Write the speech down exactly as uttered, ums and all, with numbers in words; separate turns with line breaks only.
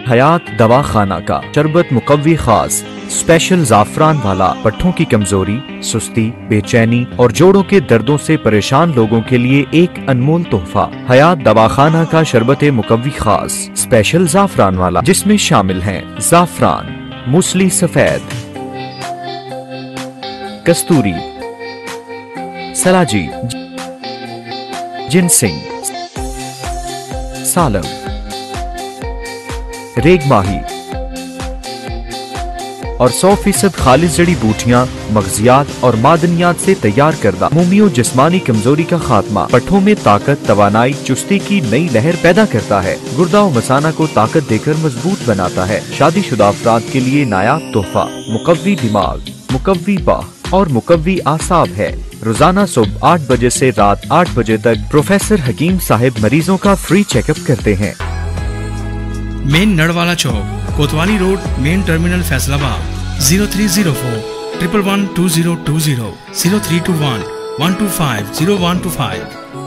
हयात दवा खाना का शरबत मुकव्वी खास स्पेशल जाफरान वाला पट्ठों की कमजोरी, सुस्ती, बेचैनी और जोड़ों के दर्दों से परेशान लोगों के लिए एक अनमोल तोहफा। हयात दवाखाना का शरबत मुकव्वी खास स्पेशल जाफरान वाला, जिसमें शामिल हैं जाफरान, मूसली सफेद, कस्तूरी, सलाजी, जिनसिंग, सालम, रेगमाही और सौ फीसद खालिस जड़ी बूटियां, मगजियात और मादनियात से तैयार करदा अमूमी जिस्मानी कमजोरी का खात्मा, पट्ठों में ताकत, तवानाई, चुस्ती की नई लहर पैदा करता है, गुर्दा और मसाना को ताकत देकर मजबूत बनाता है। शादीशुदा अफराद के लिए नायाब तोहफा मुकव्वी दिमाग, मुकव्वी बाह और मुकव्वी आसाब है। रोजाना सुबह आठ बजे से रात आठ बजे तक प्रोफेसर हकीम साहिब मरीजों का फ्री चेकअप करते हैं।
मेन नड़वाला चौक, Kotwali road, main terminal Faisalabad. Zero three zero four triple one two zero two zero zero three two one one two five zero one two five.